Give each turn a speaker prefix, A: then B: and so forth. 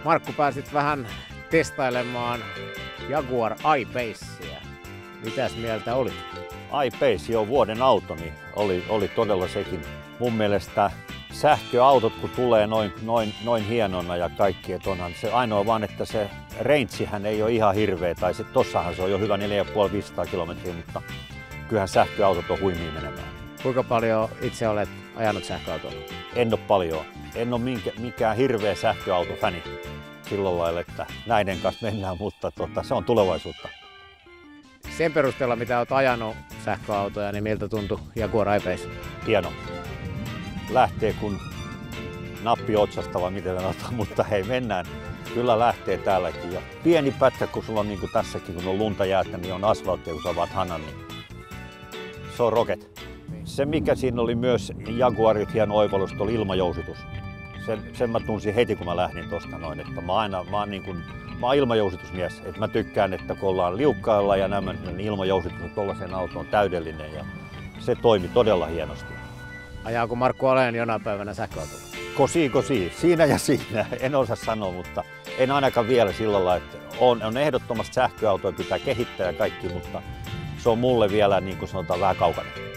A: Markku, pääsit vähän testailemaan Jaguar I-Pacea. Mitäs mieltä olit?
B: I-Pace, jo vuoden auto, niin oli todella sekin. Mun mielestä sähköautot kun tulee noin hienona ja kaikki, että onhan se ainoa vaan, että se rangehän ei ole ihan hirveä, tai tossahan se on jo hyvä 4,500 kilometriä, mutta kyllähän sähköautot on huimia menemään.
A: Kuinka paljon itse olet ajanut sähköautoa?
B: En ole paljon. En ole mikään hirveä sähköautofäni sillä lailla, että näiden kanssa mennään, mutta se on tulevaisuutta.
A: Sen perusteella, mitä olet ajanut sähköautoja, niin miltä tuntui Jaguar I-Pace?
B: Hieno. Lähtee kun nappi otsasta vai miten sanotaan, mutta hei, mennään. Kyllä lähtee täälläkin. Ja pieni pätkä, kun sulla on niin kuin tässäkin, kun on lunta jäätä, niin on asfalttia, kun sä avaat hanan, niin se on roket. Se mikä siinä oli myös Jaguarit hieno oivallus, oli ilmajousitus. Sen mä tunsin heti, kun mä lähdin tosta noin, että mä oon ilmajousitusmies. Että mä tykkään, että kun ollaan liukkailla ja nämä, niin ilmajousitus tuollaiseen autoon täydellinen ja se toimi todella hienosti.
A: Ajaako Markku Aleen jonain päivänä sähköautolla?
B: Kosi. Siinä ja siinä. En osaa sanoa, mutta en ainakaan vielä sillä lailla, että on ehdottomasti sähköautoja pitää kehittää ja kaikki, mutta se on mulle vielä niin kuin sanotaan vähän kaukana.